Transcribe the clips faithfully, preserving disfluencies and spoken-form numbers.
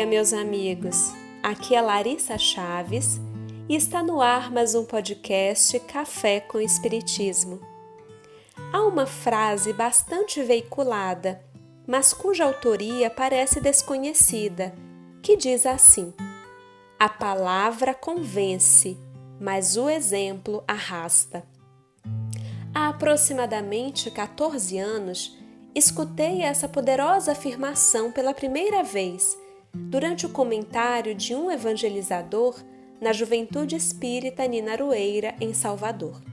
dia, meus amigos! Aqui é Larissa Chaves e está no ar mais um podcast Café com Espiritismo. Há uma frase bastante veiculada, mas cuja autoria parece desconhecida, que diz assim: a palavra convence, mas o exemplo arrasta. Há aproximadamente quatorze anos, escutei essa poderosa afirmação pela primeira vez, durante o comentário de um evangelizador na Juventude Espírita Nina Aroeira, em Salvador.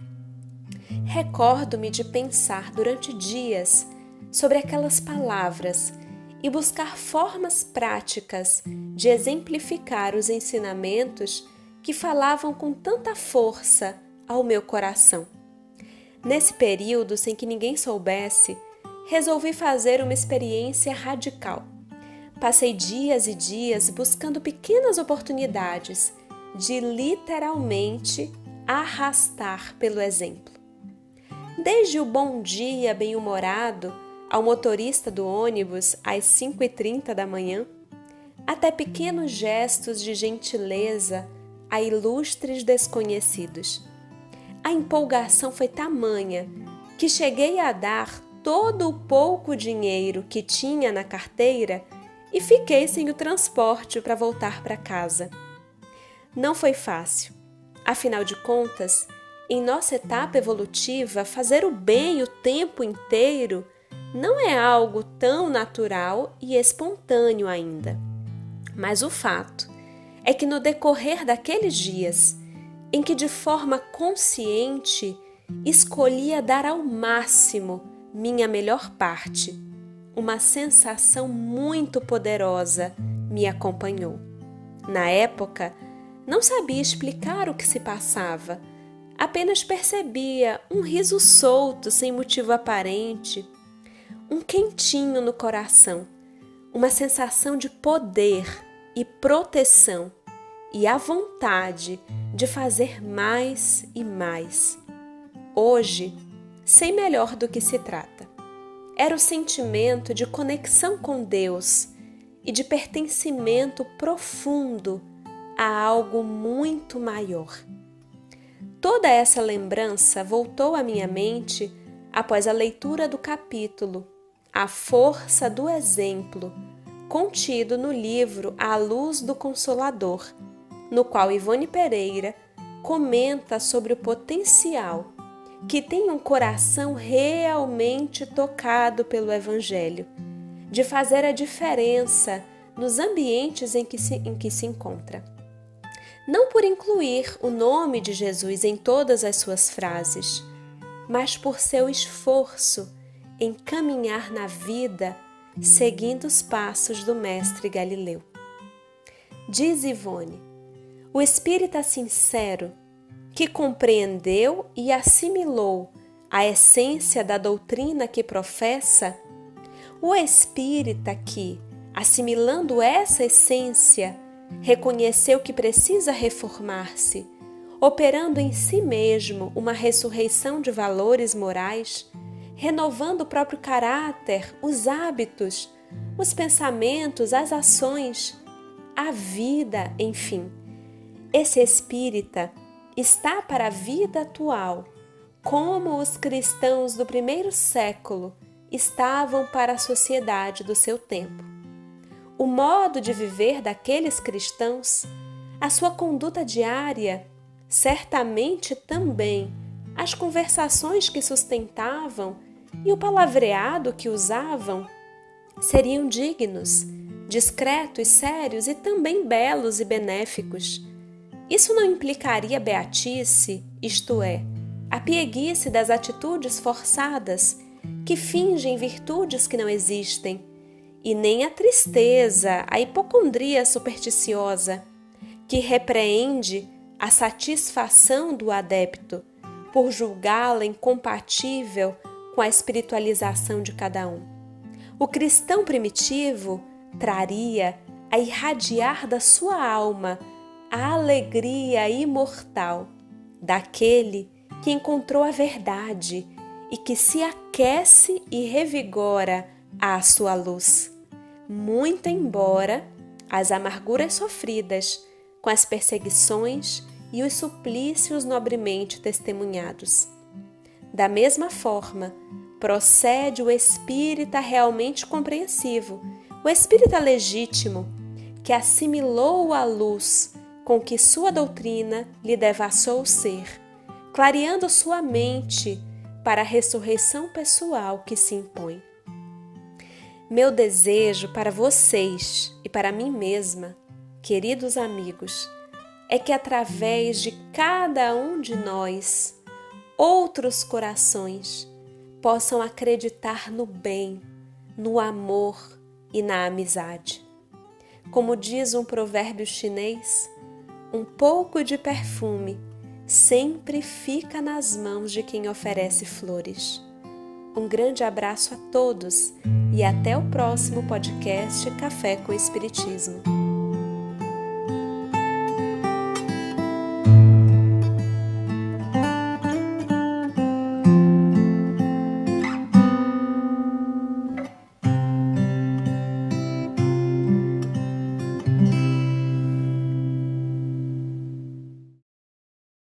Recordo-me de pensar durante dias sobre aquelas palavras e buscar formas práticas de exemplificar os ensinamentos que falavam com tanta força ao meu coração. Nesse período, sem que ninguém soubesse, resolvi fazer uma experiência radical. Passei dias e dias buscando pequenas oportunidades de literalmente arrastar pelo exemplo. Desde o bom dia bem-humorado ao motorista do ônibus às cinco e trinta da manhã, até pequenos gestos de gentileza a ilustres desconhecidos. A empolgação foi tamanha que cheguei a dar todo o pouco dinheiro que tinha na carteira e fiquei sem o transporte para voltar para casa. Não foi fácil. Afinal de contas, em nossa etapa evolutiva, fazer o bem o tempo inteiro não é algo tão natural e espontâneo ainda. Mas o fato é que no decorrer daqueles dias, em que de forma consciente escolhia dar ao máximo minha melhor parte, uma sensação muito poderosa me acompanhou. Na época, não sabia explicar o que se passava, apenas percebia um riso solto sem motivo aparente, um quentinho no coração, uma sensação de poder e proteção e a vontade de fazer mais e mais. Hoje, sei melhor do que se trata. Era o sentimento de conexão com Deus e de pertencimento profundo a algo muito maior. Toda essa lembrança voltou à minha mente após a leitura do capítulo A Força do Exemplo, contido no livro A Luz do Consolador, no qual Ivone Pereira comenta sobre o potencial que tem um coração realmente tocado pelo Evangelho, de fazer a diferença nos ambientes em que se, em que se encontra. Não por incluir o nome de Jesus em todas as suas frases, mas por seu esforço em caminhar na vida seguindo os passos do mestre Galileu. Diz Ivone: o espírita sincero, que compreendeu e assimilou a essência da doutrina que professa, o espírita que, assimilando essa essência, reconheceu que precisa reformar-se, operando em si mesmo uma ressurreição de valores morais, renovando o próprio caráter, os hábitos, os pensamentos, as ações, a vida, enfim. Esse espírita está para a vida atual, como os cristãos do primeiro século estavam para a sociedade do seu tempo. O modo de viver daqueles cristãos, a sua conduta diária, certamente também as conversações que sustentavam e o palavreado que usavam, seriam dignos, discretos, sérios e também belos e benéficos. Isso não implicaria beatice, isto é, a pieguice das atitudes forçadas que fingem virtudes que não existem, e nem a tristeza, a hipocondria supersticiosa, que repreende a satisfação do adepto por julgá-la incompatível com a espiritualização de cada um. O cristão primitivo traria a irradiar da sua alma a alegria imortal daquele que encontrou a verdade e que se aquece e revigora à sua luz, muito embora as amarguras sofridas com as perseguições e os suplícios nobremente testemunhados. Da mesma forma, procede o espírita realmente compreensivo, o espírita legítimo, que assimilou a luz com que sua doutrina lhe devassou o ser, clareando sua mente para a ressurreição pessoal que se impõe. Meu desejo para vocês e para mim mesma, queridos amigos, é que através de cada um de nós, outros corações possam acreditar no bem, no amor e na amizade. Como diz um provérbio chinês, um pouco de perfume sempre fica nas mãos de quem oferece flores. Um grande abraço a todos e até o próximo podcast Café com Espiritismo.